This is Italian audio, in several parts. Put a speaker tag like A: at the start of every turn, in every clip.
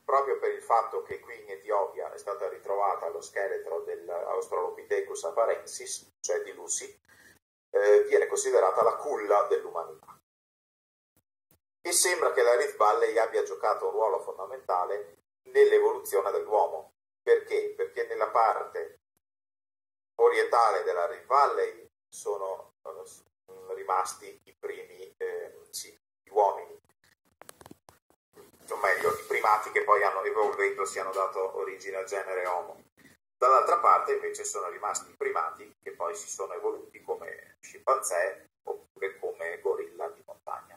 A: proprio per il fatto che qui in Etiopia è stata ritrovata lo scheletro dell'Australopithecus afarensis, cioè di Lucy, viene considerata la culla dell'umanità. E sembra che la Rift Valley abbia giocato un ruolo fondamentale nell'evoluzione dell'uomo. Perché? Perché nella parte orientale della Rift Valley sono rimasti i primi gli uomini, o meglio i primati che poi hanno evolvendosi hanno dato origine al genere Homo. Dall'altra parte invece sono rimasti i primati che poi si sono evoluti come scimpanzé oppure come gorilla di montagna.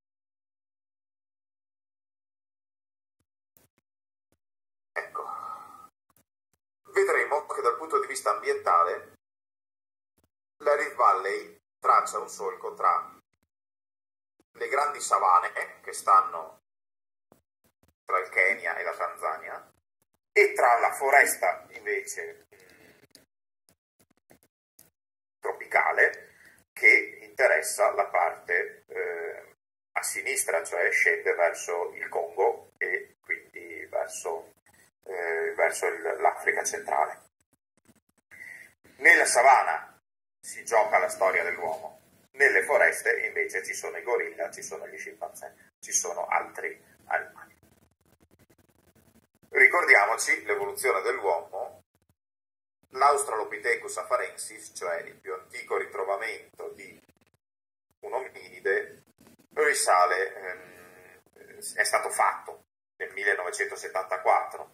A: Ecco, vedremo che dal punto di vista ambientale la Rift Valley traccia un solco tra le grandi savane che stanno tra il Kenya e la Tanzania e tra la foresta invece tropicale che interessa la parte a sinistra, cioè scende verso il Congo e quindi verso l'Africa centrale. Nella savana si gioca la storia dell'uomo, nelle foreste invece ci sono i gorilla, ci sono gli scimpanzé, ci sono altri animali. Ricordiamoci l'evoluzione dell'uomo, l'Australopithecus afarensis, cioè il più antico ritrovamento di un ominide, risale, è stato fatto nel 1974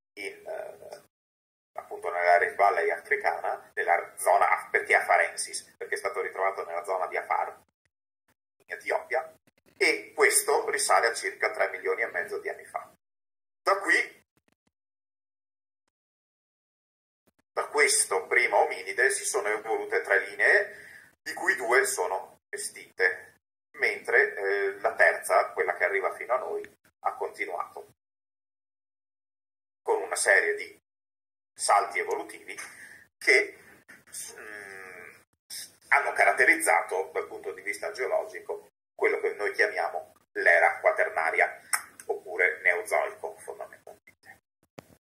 A: appunto nella Rift Valley africana, nella zona, perché afarensis? Perché è stato ritrovato nella zona di Afar, in Etiopia, e questo risale a circa 3 milioni e mezzo di anni fa. Da questo primo ominide si sono evolute 3 linee, di cui 2 sono estinte, mentre la terza, quella che arriva fino a noi, ha continuato con una serie di salti evolutivi che hanno caratterizzato dal punto di vista geologico quello che noi chiamiamo l'era quaternaria.